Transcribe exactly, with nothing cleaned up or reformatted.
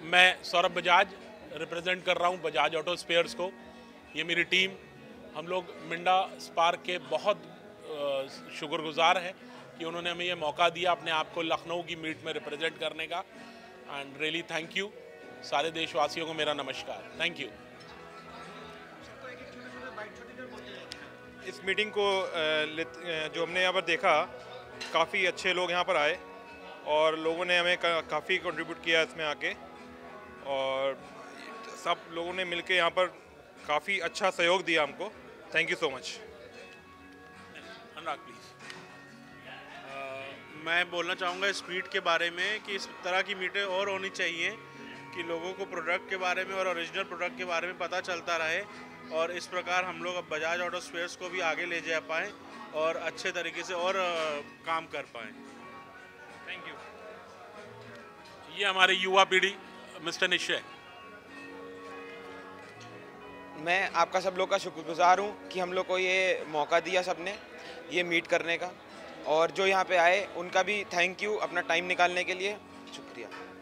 मैं सौरभ बजाज रिप्रेजेंट कर रहा हूँ बजाज ऑटो स्पेयर्स को। ये मेरी टीम, हम लोग मिंडा स्पार्क के बहुत शुक्रगुजार हैं कि उन्होंने हमें ये मौका दिया अपने आप को लखनऊ की मीट में रिप्रेजेंट करने का। And really thank you. सारे देशवासियों को मेरा नमस्कार। Thank you. इस मीटिंग को जो हमने यहाँ पर देखा, काफ़ी अच्छे लोग यहाँ पर आए और लोगों ने हमें काफ़ी कंट्रीब्यूट किया इसमें आके, और सब लोगों ने मिलके यहाँ पर काफ़ी अच्छा सहयोग दिया हमको। Thank you so much. Anurag please. मैं बोलना चाहूँगा इस मीट के बारे में कि इस तरह की मीटें और होनी चाहिए कि लोगों को प्रोडक्ट के बारे में और ओरिजिनल प्रोडक्ट के बारे में पता चलता रहे, और इस प्रकार हम लोग अब बजाज ऑटो स्पेयर्स को भी आगे ले जा पाएँ और अच्छे तरीके से और काम कर पाएँ। Thank you. ये हमारे युवा पीढ़ी, मिस्टर निश्चय। मैं आपका सब लोग का शुक्रगुजार हूँ कि हम लोग को ये मौका दिया सबने ये मीट करने का, और जो यहाँ पे आए उनका भी थैंक यू अपना टाइम निकालने के लिए। शुक्रिया।